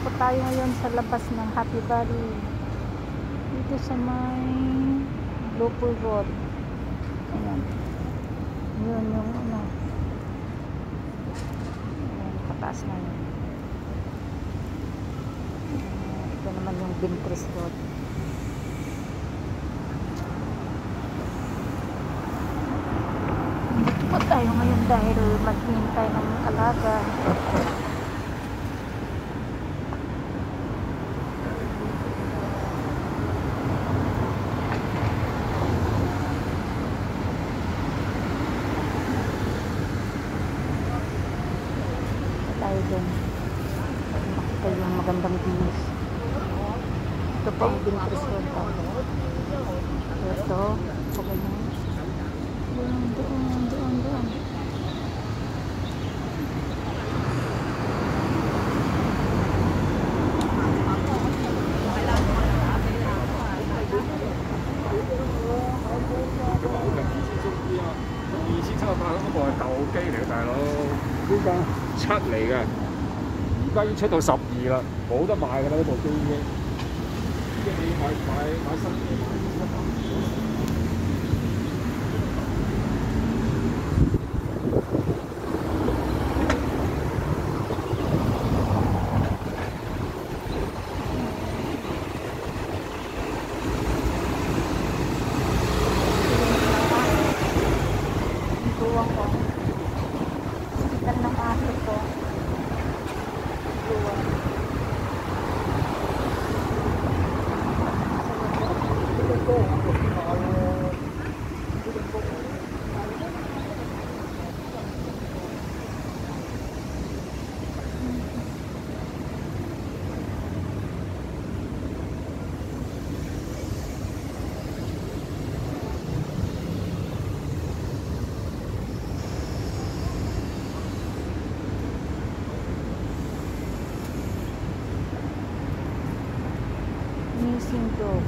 po tayo ngayon sa labas ng Happy Valley. Dito sa may Blue Road. Ayan. Yun yung ano. Ayan, pataas na yun. Ito naman yung Bintris Road. Dito po tayo ngayon dahil maghihintay ng alaga. Tayo dyan. Makita yung magandang views. Ito po ang Bintris Road tayo. Ito. Pagandang. Doon. 出嚟嘅，而家已經出到12啦，冇得賣㗎啦，呢部機已經，即係你買新機買missing dog.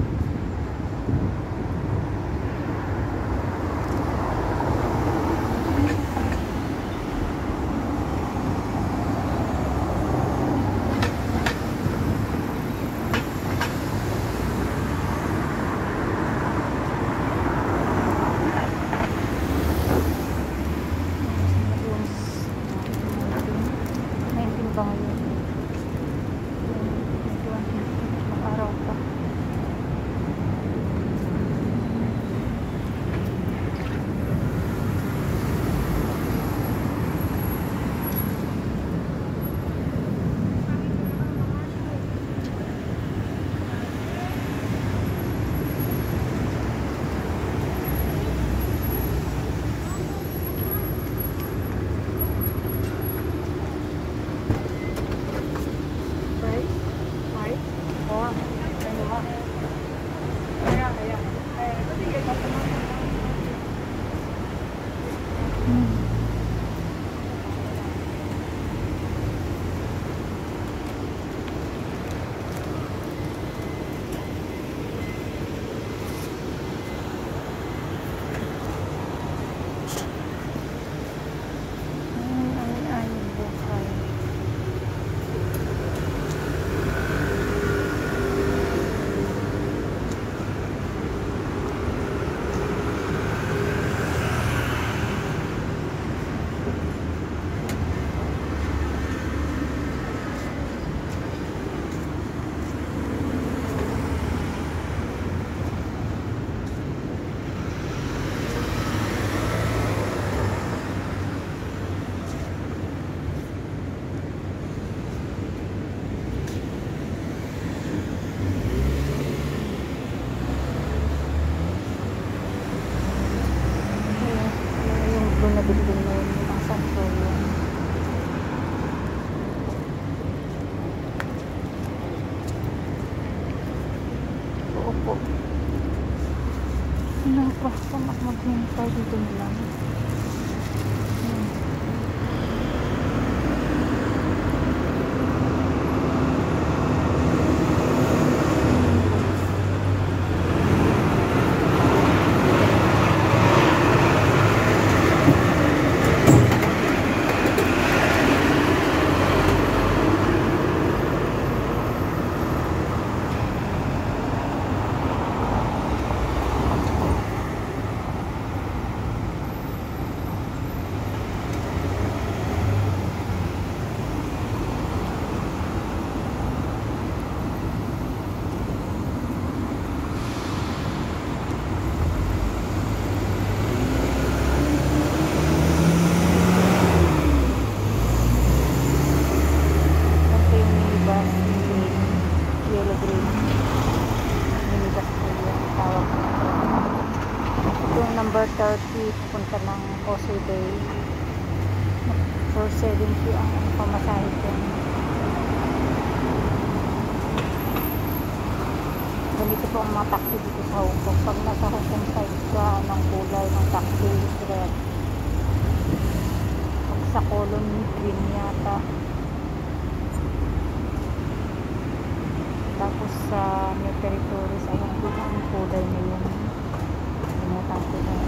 Maghintay dito lang. November 30, pupunta ng Causeway Bay. 470 ang pamasahe ko. Ganito po ang mga taxi dito sa Hong Kong. Pag nasa Hong Kong side ka, ng kulay ng taxi red. Pag sa colony green yata. Tapos sa New Territories, ayun po ang kulay na yun. Limutan ko na.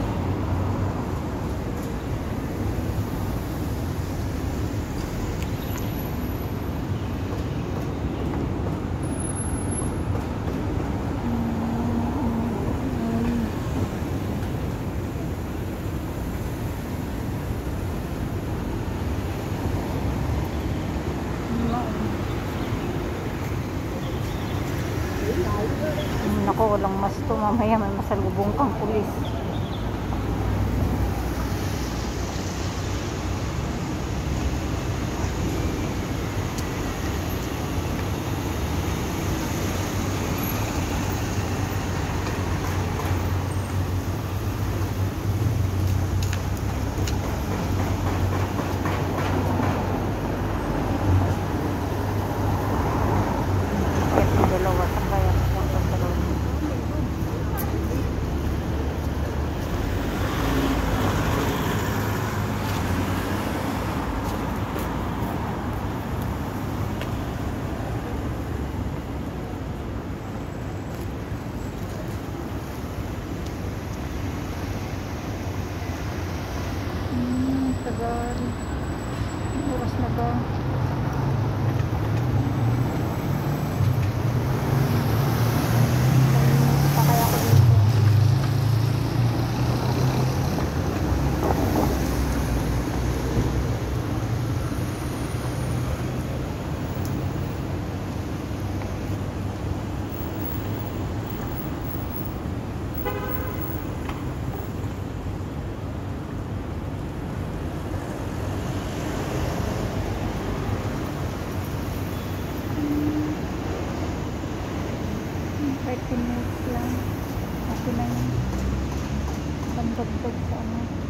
Naku, walang mas to. Mamaya may masalubong kang pulis. Ito dalawa sa kaya ng pantalon. Tagal. Oras na ba? Kaya ko dito. Minutes lang. Okay na yun. Pandagdag sa ano.